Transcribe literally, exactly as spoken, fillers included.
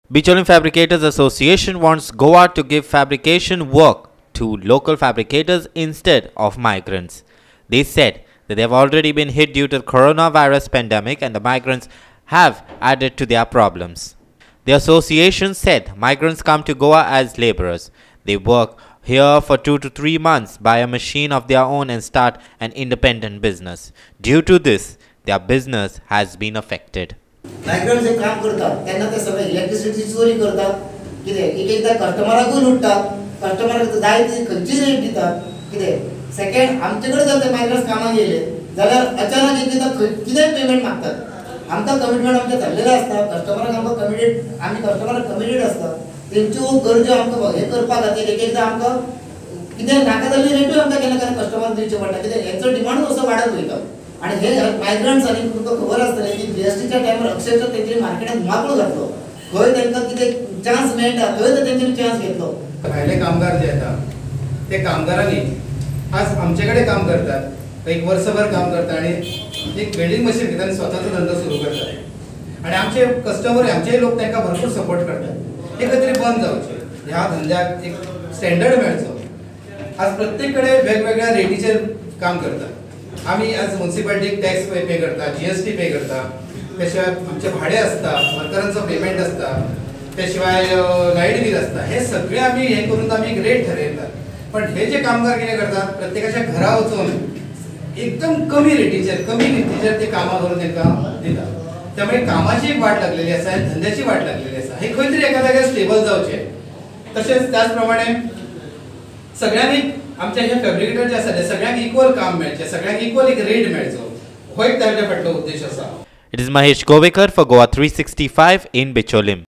Bicholim Fabricators Association wants Goa to give fabrication work to local fabricators instead of migrants. They said that they have already been hit due to the coronavirus pandemic and the migrants have added to their problems. The association said migrants come to Goa as laborers. They work here for two to three months, buy a machine of their own and start an independent business. Due to this, their business has been affected. Migrants जे काम करतात त्यांना ते सगळे electricity चोरी करतात किते एक एकदा कस्टमराकूय लुटतात कस्टमराक जाय ती खंयची रेट दितात किते सेकंड आमचेकडे जर ते मायग्रंट्स कामाक येले जाल्यार अचानक एकदा कितें पेमेंट मागतात आमकां कमिटमेंट आमचे झालेले आसता कस्टमराक आमकां कमिटेड आमी कस्टमराक कमिटेड आसता तेंच्यो गरजो आमकां हे करपा खातीर एक एकदा आमकां कितें नाका जाल्ली रेटूय आमकां केन्ना केन्ना कस्टमर दिवचे पडटा कित्याक हेंचो डिमांड असो वाडत वयता आणि हे मायग्रंट्स आणि तुमकां खबर आसतलें की जीएसटीच्या टायमार अक्षरशः तेंच्यांनी मार्केटांत माकळो घातलो खंय तांकां कितें चान्स मेळटा थंय तर तेंच्यांनी चान्स घेतलो. भायले कामगार जे येतात ते कामगारांनी आज आमचे कडेन काम करतात एक वर्सभर काम करतात आणि एक वेल्डिंग मशीन घेतात आणि स्वताचो धंदो सुरू करतात आणि आमचे कस्टमर आमचे लोक तांकां भरपूर सपोर्ट करतात. हे खंय तरी बंद जावचें ह्या धंद्याक एक स्टँडर्ड मेळचो. आज प्रत्येक कडेन वेगवेगळ्या रेटीचेर काम करतात. आम्ही आज म्युनिसिपालिटीक टॅक्स पे करतात जीएसटी पे करतात त्याशिवाय आमचे भाडे असता वर्करांचो पेमेंट असता त्याशिवाय लाईट बिल असता हे सगळे आम्ही हे करून आम्ही एक रेट ठरयतात. पण हे जे कामगार कितें करतात प्रत्येकाच्या घरा वचून एकदम कमी रेटीचेर कमी किमतीचेर ते कामां करून तांकां दितात. त्यामुळे कामाची एक वाट लागलेली आसा आनी धंद्याची वाट लागलेली आसा. हे खंय तरी एका जाग्यार स्टेबल जावचें. तशेंच त्याच प्रमाणे सगळ्यांनी आमचे हे फॅब्रिकेटर जे आसा ते सगळ्यांक इक्वल काम मेळचें सगळ्यांक इक्वल एक रेट मेळचो हो एक ताजे फाटलो उद्देश आसा. It is Mahesh Govekar for Goa three sixty-five in Bicholim.